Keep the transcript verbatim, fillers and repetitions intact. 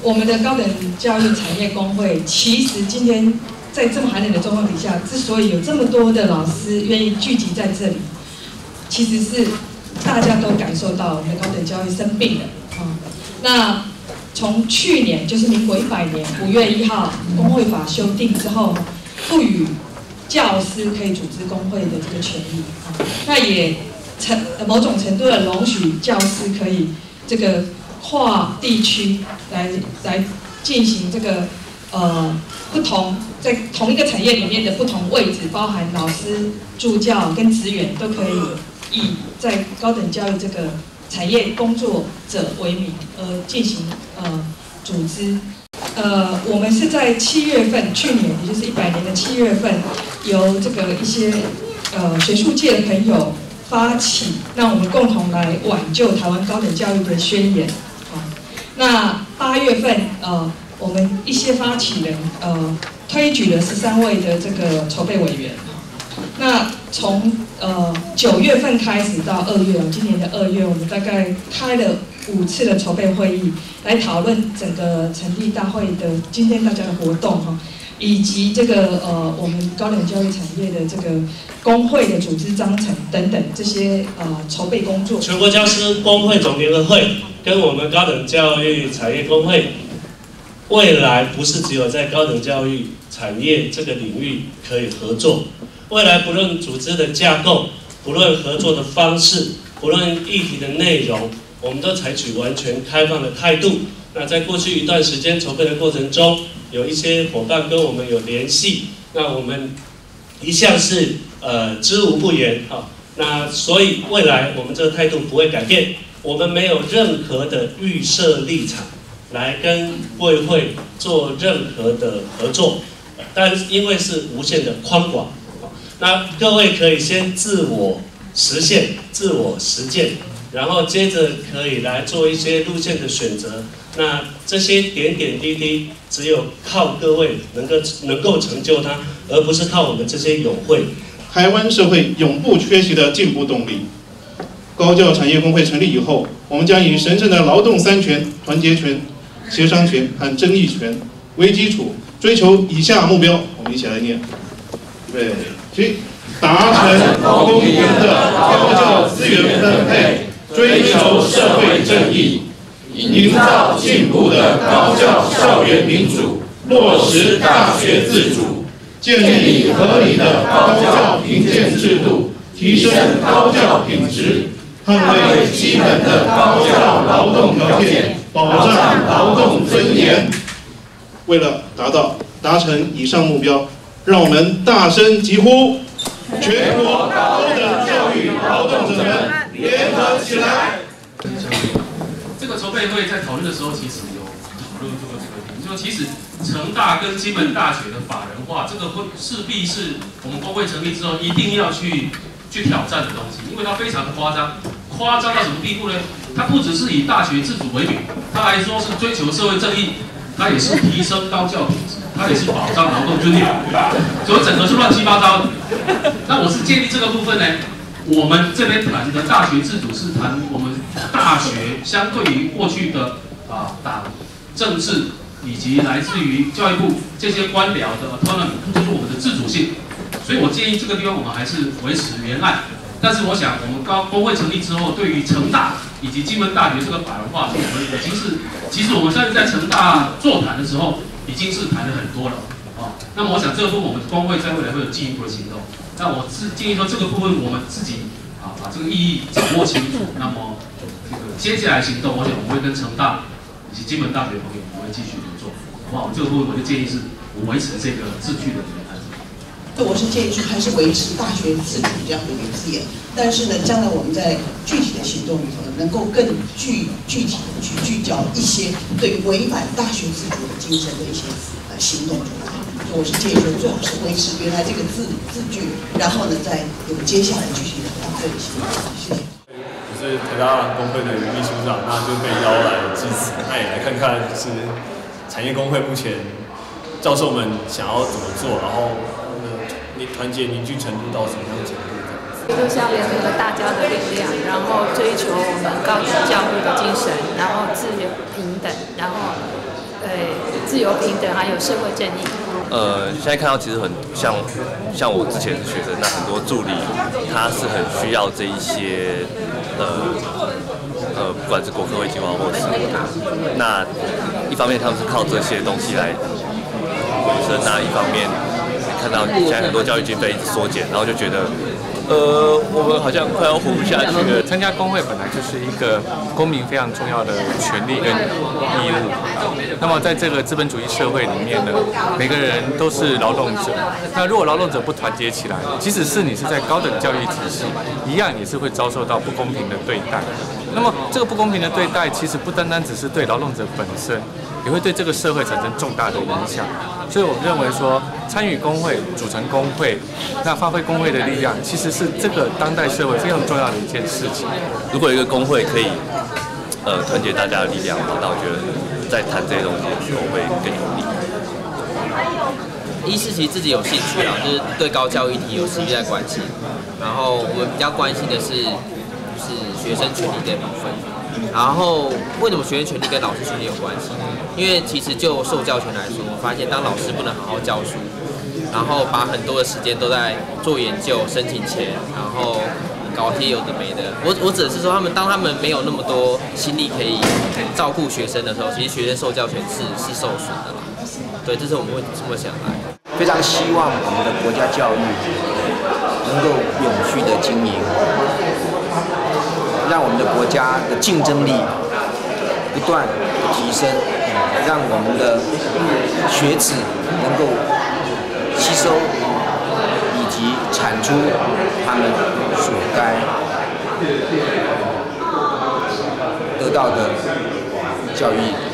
我们的高等教育产业工会，其实今天在这么寒冷的状况底下，之所以有这么多的老师愿意聚集在这里，其实是大家都感受到我们的高等教育生病了啊。那从去年，就是民国一百年五月一号工会法修订之后，赋予教师可以组织工会的这个权利啊，那也程某种程度的容许教师可以这个跨地区来来进行这个呃不同在同一个产业里面的不同位置，包含老师、助教跟职员都可以以在高等教育这个产业工作者为名而进行呃组织。呃，我们是在七月份，去年也就是一百年的七月份，由这个一些呃学术界的朋友发起，让我们共同来挽救台湾高等教育的宣言。啊，那八月份，呃，我们一些发起人呃推举了十三位的这个筹备委员。那从呃九月份开始到二月，今年的二月，我们大概开了五次的筹备会议，来讨论整个成立大会的今天大家的活动哈，以及这个呃我们高等教育产业的这个工会的组织章程等等这些呃筹备工作。 全国教师工会总联合会跟我们高等教育产业工会，未来不是只有在高等教育产业这个领域可以合作。未来不论组织的架构，不论合作的方式，不论议题的内容，我们都采取完全开放的态度。那在过去一段时间筹备的过程中，有一些伙伴跟我们有联系，那我们一向是呃知无不言啊。那所以未来我们这个态度不会改变，我们没有任何的预设立场来跟贵会做任何的合作，但因为是无限的宽广。那各位可以先自我实现、自我实践，然后接着可以来做一些路线的选择。那这些点点滴滴，只有靠各位能够能够成就它，而不是靠我们这些友会。 台湾社会永不缺席的进步动力。高教产业工会成立以后，我们将以神圣的劳动三权、团结权、协商权和争议权为基础，追求以下目标。我们一起来念。对。七，达成公平的高教资源分配，追求社会正义，营造进步的高教校园民主，落实大学自主，建立合理的高教评鉴制度，提升高教品质，捍卫基本的高教劳动条件，保障劳动尊严。为了达到达成以上目标，让我们大声疾呼：全国高等教育劳动者们联合起来！ 这个筹备会在讨论的时候，其实有讨论这个这个点，就说其实成大跟金门大学的法人化，这个会势必是我们工会成立之后一定要去去挑战的东西，因为它非常夸张，夸张到什么地步呢？它不只是以大学自主为名，它还说是追求社会正义。它也是提升高教品质，它也是保障劳动尊严，所以整个是乱七八糟的。那我是建议这个部分呢，我们这边谈的大学自主是谈我们大学相对于过去的啊党政治以及来自于教育部这些官僚的 autonomy， 就是我们的自主性。所以我建议这个地方我们还是维持原案。但是我想，我们高工会成立之后，对于成大以及金门大学这个法人化，我们已经是，其实我们现在在成大座谈的时候，已经是谈了很多了啊。那么我想这个部分我们工会在未来会有进一步的行动。那我是建议说，这个部分我们自己啊把这个意义掌握清楚。那么这个接下来行动，我想我们会跟成大以及金门大学朋友，我们会继续合作，好不好？这个部分我就建议是，我维持这个秩序的原则。 我是建议说，还是维持大学自主这样的一个字眼，但是呢，将来我们在具体的行动里头，能够更具具体的去聚焦一些对违反大学自主的精神的一些呃行动出来。所以我是建议说，最好是维持原来这个字字句，然后呢，再有接下来具体的方针行动。谢谢。 我是台大工会的秘书长，那就被邀来支持，那也来看看就是产业工会目前教授们想要怎么做，然后。你团结凝聚程度到什么样的程度？ 就是要联合大家的力量，然后追求我们高等教育的精神，然后自由平等，然后呃自由平等还有社会正义。 呃，现在看到其实很像像我之前是学生，那很多助理他是很需要这一些呃呃，不管是国科会计划或者什么的，那一方面他们是靠这些东西来维生，那一方面看到现在很多教育经费一直缩减，然后就觉得。呃，我们好像快要活不下去了。 参加工会本来就是一个公民非常重要的权利跟义务。那么在这个资本主义社会里面呢，每个人都是劳动者。那如果劳动者不团结起来，即使是你是在高等教育体系，一样也是会遭受到不公平的对待。那么这个不公平的对待，其实不单单只是对劳动者本身，也会对这个社会产生重大的影响。所以我认为说，参与工会、组成工会，那发挥工会的力量，其实是这个当代社会非常重要的一件事情。 如果一个工会可以，呃，团结大家的力量，那我觉得在谈这些东西的时候会更有力。 一是其实自己有兴趣啊，就是对高教议题有实际在关心。然后我们比较关心的是，就是学生权利这部分。然后为什么学生权利跟老师权利有关系？因为其实就受教权来说，我发现当老师不能好好教书，然后把很多的时间都在做研究、申请钱，然后搞一些有的没的。我我只是说，他们当他们没有那么多心力可以照顾学生的时候，其实学生受教权是是受损的啦。对，这是我们会这么想来。 非常希望我们的国家教育能够永续的经营，让我们的国家的竞争力不断提升，让我们的学子能够吸收以及产出他们所该得到的教育。